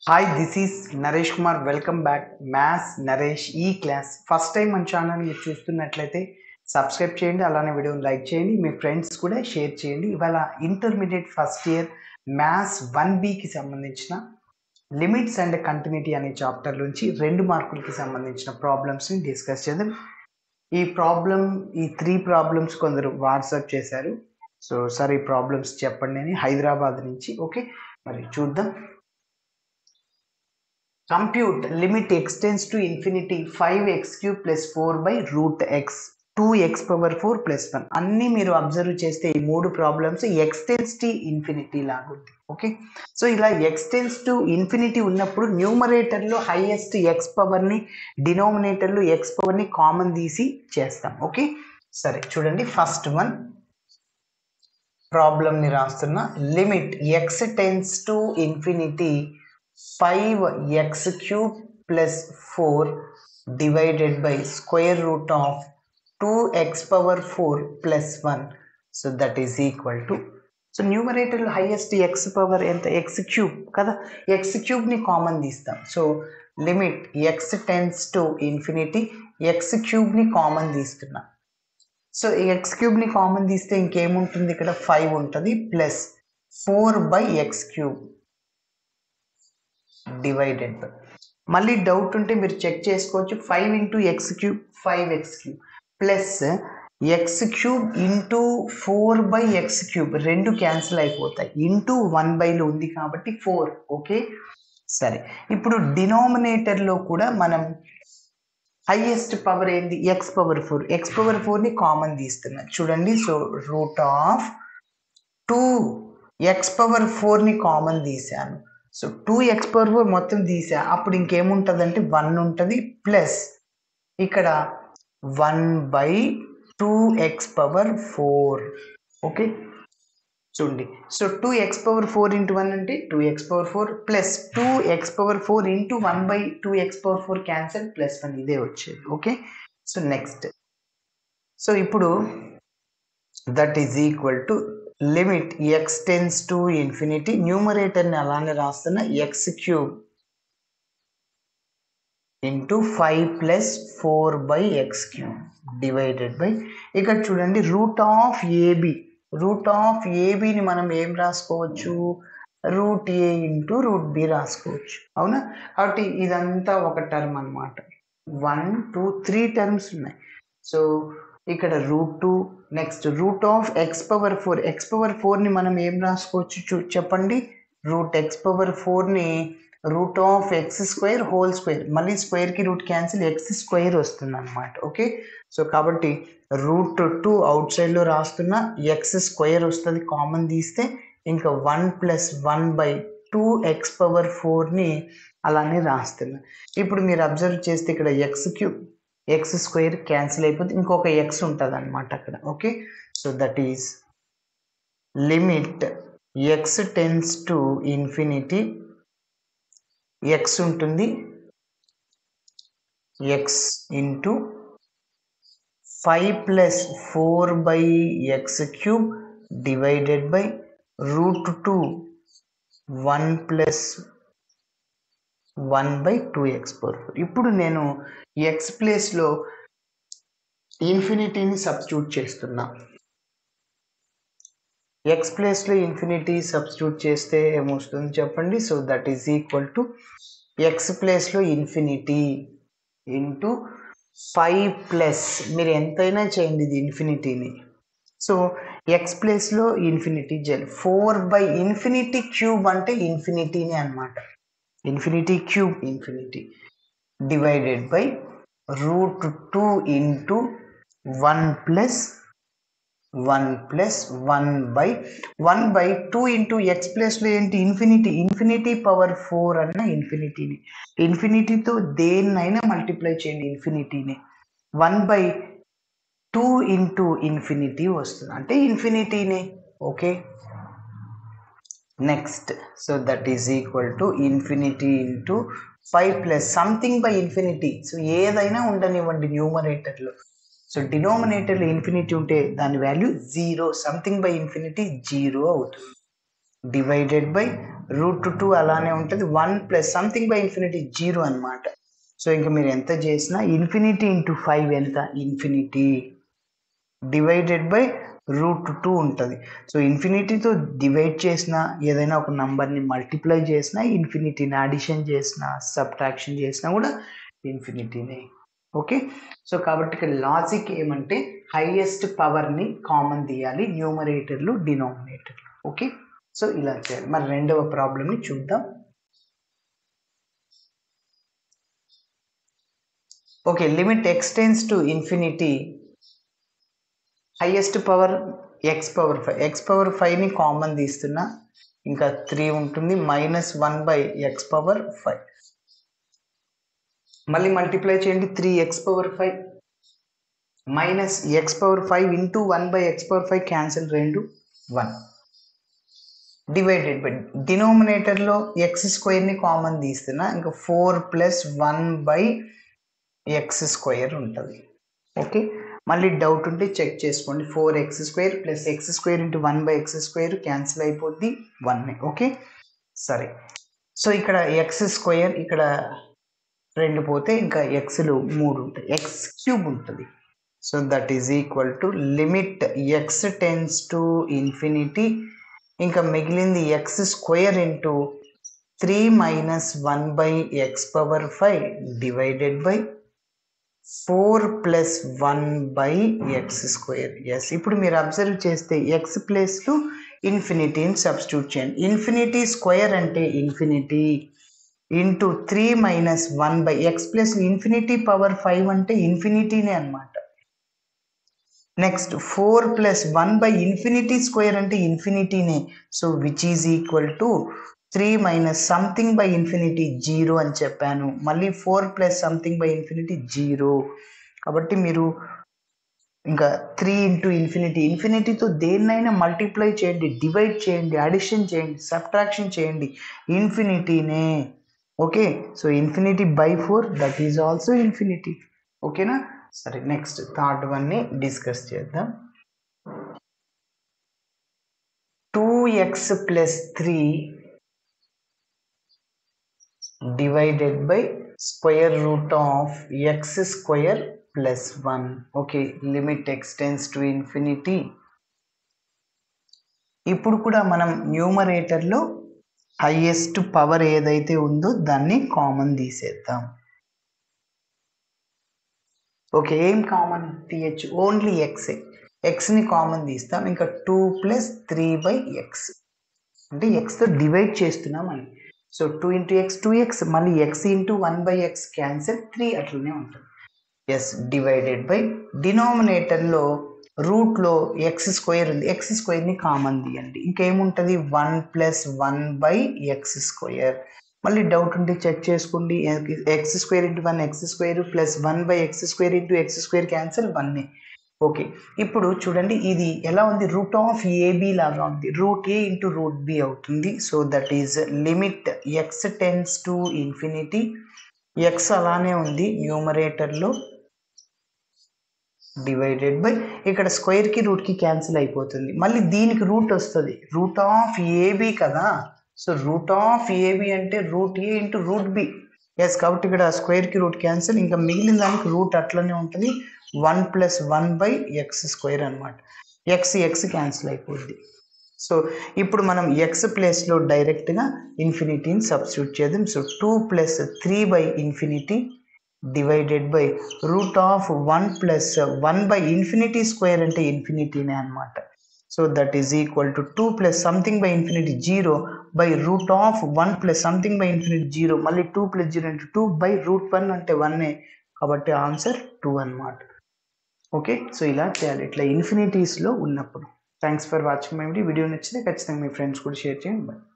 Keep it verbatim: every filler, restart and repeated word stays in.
Hi, this is Naresh Kumar. Welcome back. Maths Naresh E class. First time మన channel మీరు చూస్తున్నట్లయితే subscribe చేయండి, అలానే వీడియోని లైక్ చేయండి, మీ ఫ్రెండ్స్ కూడా షేర్ చేయండి. ఇవాళ intermediate first year maths one బికి సంబంధించిన లిమిట్స్ అండ్ కంటిన్యూటీ అనే చాప్టర్ నుంచి రెండు మార్కులకి సంబంధించిన ప్రాబ్లమ్స్ని డిస్కస్ చేద్దాం. ఈ ప్రాబ్లం ఈ త్రీ ప్రాబ్లమ్స్ కొందరు వాట్సాప్ చేశారు. సో సార్ ఈ ప్రాబ్లమ్స్ చెప్పండి అని హైదరాబాద్ నుంచి. ఓకే, మరి చూద్దాం. Compute limit x tends to infinity five x cube plus four by root x two x power four plus one. అన్ని మీరు అబ్జర్వ్ చేస్తే ఈ మూడు problems x tends to infinity లాగుంది. ఓకే, సో ఇలా x tends to infinity ఉన్నప్పుడు న్యూమరేటర్లో highest x పవర్ని, డినోమినేటర్లో x పవర్ని కామన్ తీసి చేస్తాం. ఓకే, సరే చూడండి. ఫస్ట్ వన్ ప్రాబ్లమ్ని రాస్తున్నా. Limit x tends to infinity five x cube plus four divided by square root of two x power four plus one, so that is equal to, so numerator highest x power ఎంత x cube కదా, x cube ని common తీస్తాం. So limit x tends to infinity, x cube ని common తీస్తున్నా. So x cube ని కామన్ తీస్తే ఇంకేముంటుంది, ఇక్కడ ఫైవ్ ఉంటుంది plus four by x cube divided by, మళ్ళీ డౌట్ ఉంటే మీరు చెక్ చేసుకోవచ్చు. Five into x cube five x cube plus x cube into four by x cube రెండు క్యాన్సిల్ అయిపోతాయి. ఇంటూ వన్ బైలో ఉంది కాబట్టి ఫోర్. ఓకే, సరే. ఇప్పుడు డినామినేటర్లో కూడా మనం హైయెస్ట్ పవర్ ఏంది, x power four. X power ఫోర్ని కామన్ తీస్తున్నాం చూడండి. So root of two x power ఫోర్ని కామన్ తీసాను. So two x power four మొత్తం తీసా, అప్పుడు ఇంకేముంటుంది అంటే వన్ ఉంటుంది ప్లస్ ఇక్కడ one by two x power four. Okay చూడండి. So two x power four into one అంటే two x power four plus two x power four into one by two x power four cancel plus one, ఇదే వచ్చేది. Okay, so next. So ఇప్పుడు that is equal to limit x tends to infinity, న్యూమరేటర్ని అలానే రాస్తున్న, x cube into five plus four by x cube divided by, ఇక్కడ చూడండి root of A B. Root of ఏబిని మనం ఏం రాసుకోవచ్చు, root A into root B రాసుకోవచ్చు, అవునా. కాబట్టి ఇదంతా ఒక టర్మ్ అనమాట. వన్ టూ త్రీ టర్మ్స్ ఉన్నాయి. సో ఇక్కడ root two, next root of x power four. X power ఫోర్ని మనం ఏం రాసుకోవచ్చు చూ చెప్పండి, రూట్ ఎక్స్ పవర్ ఫోర్ని root of x square whole square, మళ్ళీ స్క్వేర్కి రూట్ క్యాన్సిల్, ఎక్స్ స్క్వేర్ వస్తుంది అనమాట. ఓకే, సో కాబట్టి రూట్ టూ అవుట్ సైడ్లో రాస్తున్నా, ఎక్స్ స్క్వేర్ వస్తుంది కామన్ తీస్తే, ఇంకా one plus one by two x power ఫోర్ని అలానే రాస్తున్నా. ఇప్పుడు మీరు అబ్జర్వ్ చేస్తే ఇక్కడ x cube x square cancel అయిపోతే ఇంకొక ఎక్స్ ఉంటుంది అనమాట అక్కడ. Okay, so that is limit x tends to infinity, x ఉంటుంది x into five plus four by x cube divided by root two one plus one by two x power four. ఇప్పుడు నేను x ప్లేస్లో ఇన్ఫినిటీని substitute చేస్తున్నా. X ప్లేస్లో infinity substitute చేస్తే ఏమొస్తుంది చెప్పండి. So that is equal to x ప్లేస్లో ఇన్ఫినిటీ ఇంటూ ఫైవ్ ప్లస్, మీరు ఎంతైనా చేయండి ఇది ఇన్ఫినిటీని. సో ఎక్స్ ప్లేస్లో ఇన్ఫినిటీ చేయాలి, ఫోర్ బై ఇన్ఫినిటీ క్యూబ్ అంటే ఇన్ఫినిటీని అనమాట, infinity cube infinity divided by root two into one plus one plus one by one by two into x ప్లేస్లో ఏంటి ఇన్ఫినిటీ, ఇన్ఫినిటీ పవర్ ఫోర్ అన్న ఇన్ఫినిటీని, ఇన్ఫినిటీతో దేన్నైనా మల్టిప్లై చేయండి ఇన్ఫినిటీని, one by two into infinity వస్తుంది అంటే ఇన్ఫినిటీని. Okay, next. So that is equal to infinity into five plus something by infinity. So ఏదైనా ఉండనివ్వండి న్యూమరేటర్లో. సో డినోమినేటర్లో ఇన్ఫినిటీ ఉంటే దాని value zero, something by infinity zero అవుతుంది. డివైడెడ్ బై రూట్ టూ అలానే ఉంటుంది, one plus something by infinity zero అనమాట. సో ఇంకా మీరు ఎంత చేసినా ఇన్ఫినిటీ ఇంటూ ఫైవ్ ఎంత, infinity divided by root two ఉంటుంది. సో ఇన్ఫినిటీతో డివైడ్ చేసిన ఏదైనా ఒక నంబర్ని మల్టిప్లై చేసినా ఇన్ఫినిటీని, అడిషన్ చేసినా సబ్ట్రాక్షన్ చేసినా కూడా ఇన్ఫినిటీనే. ఓకే, సో కాబట్టి ఇక్కడ లాజిక్ ఏమంటే హైయెస్ట్ పవర్ని కామన్ తీయాలి న్యూమరేటర్లు డినామినేటర్లు. ఓకే, సో ఇలా చేయాలి. మరి రెండవ ప్రాబ్లమ్ని చూద్దాం. Okay, limit x tends to infinity, highest power x power five, x power ఫైవ్ని కామన్ తీస్తున్నా ఇంకా త్రీ ఉంటుంది, minus one by x power five, మళ్ళీ మల్టిప్లై చేయండి, three x power five minus x power five into one by x power five cancel, రెండు one, divided by డినోమినేటర్లో x స్క్వేర్ని కామన్ తీస్తున్నా ఇంకా four plus one by x square ఉంటుంది. Okay, మళ్ళీ డౌట్ ఉంటే చెక్ చేసుకోండి, four X square plus x square into one by x square cancel అయిపోద్ది, వన్. ఓకే, సరే. సో ఇక్కడ ఎక్స్ స్క్వేర్ ఇక్కడ రెండు పోతే ఇంకా ఎక్స్లు మూడు ఉంటాయి, ఎక్స్ క్యూబ్ ఉంటుంది. So that is equal to limit x tends to infinity, ఇంకా మిగిలింది x square into three minus one by x power five divided by four plus one by x square. Yes, ఇప్పుడు మీరు observe చేస్తే x ప్లస్లో ఇన్ఫినిటీని substitute చేయండి. Infinity square అంటే infinity into three minus one by x plus infinity power five అంటే ఇన్ఫినిటీనే అనమాట. Next four plus one by infinity square అంటే ఇన్ఫినిటీనే. So which is equal to three minus something by infinity zero అని చెప్పాను, మళ్ళీ four plus something by infinity zero. కాబట్టి మీరు ఇంకా త్రీ ఇంటూ ఇన్ఫినిటీ, ఇన్ఫినిటీతో దేన్నైనా మల్టిప్లై చేయండి, డివైడ్ చేయండి, అడిషన్ చేయండి, సబ్ట్రాక్షన్ చేయండి, ఇన్ఫినిటీనే. Okay, so infinity by four that is also infinity. ఓకేనా, సరే. నెక్స్ట్ థర్డ్ వన్ని డిస్కస్ చేద్దాం. Two x plus three divided by square root of x square plus one. Okay, limit extends to infinity. ఇప్పుడు కూడా మనం న్యూమరేటర్లో హైయెస్ట్ పవర్ ఏదైతే ఉందో దాన్ని కామన్ తీసేద్దాం. ఓకే, ఏం కామన్ తీయచ్చు, ఓన్లీ ఎక్సే, ఎక్స్ని కామన్ తీస్తాం. ఇంకా two plus three by x అంటే ఎక్స్తో డివైడ్ చేస్తున్నాం అని. So two into x two x, మళ్ళీ x into one by x cancel, three అట్లనే ఉంటుంది. ఎస్, డివైడెడ్ బై డినామినేటర్లో రూట్లో ఎక్స్ స్క్వేర్ ఉంది, ఎక్స్ స్క్వేర్ని కామన్ తీయండి. ఇంకేముంటుంది, one plus one by x square. మళ్ళీ డౌట్ ఉంటే చెక్ చేసుకోండి, x square into one x square plus one by x square into x square cancel, వన్నే. ఓకే, ఇప్పుడు చూడండి ఇది ఎలా ఉంది, రూట్ ఆఫ్ ఏబి లాగా ఉంది, root A into root B అవుతుంది. So that is limit x tends to infinity, x అలానే ఉంది న్యూమరేటర్లో, డివైడెడ్ బై ఇక్కడ స్క్వేర్కి రూట్కి క్యాన్సిల్ అయిపోతుంది, మళ్ళీ దీనికి రూట్ వస్తుంది, రూట్ ఆఫ్ ఏబి కదా. సో రూట్ ఆఫ్ ఏబి అంటే root A into root B. Yes, కాబట్టి ఇక్కడ స్క్వేర్కి రూట్ క్యాన్సిల్, ఇంకా మిగిలిన దానికి రూట్ అట్లనే ఉంటుంది, one plus one by x square అనమాట. ఎక్స్ ఎక్స్ క్యాన్సిల్ అయిపోద్ది. సో ఇప్పుడు మనం ఎక్స్ ప్లేస్లో డైరెక్ట్గా ఇన్ఫినిటీని సబ్స్టిట్యూట్ చేద్దాం. So two plus three by infinity divided by root of one plus one by infinity square అంటే ఇన్ఫినిటీనే అనమాట. So that is equal to two plus something by infinity zero by root of one plus something by infinity zero, మళ్ళీ two plus zero అంటే two by root one అంటే వన్నే, కాబట్టి answer two అనమాట. Okay, so ఇలా చేయాలి ఇట్లా ఇన్ఫినిటీస్లో ఉన్నప్పుడు. Thanks for watching my video. Video నచ్చితే ఖచ్చితంగా మీ ఫ్రెండ్స్ కూడా షేర్ చేయండి. బాయ్.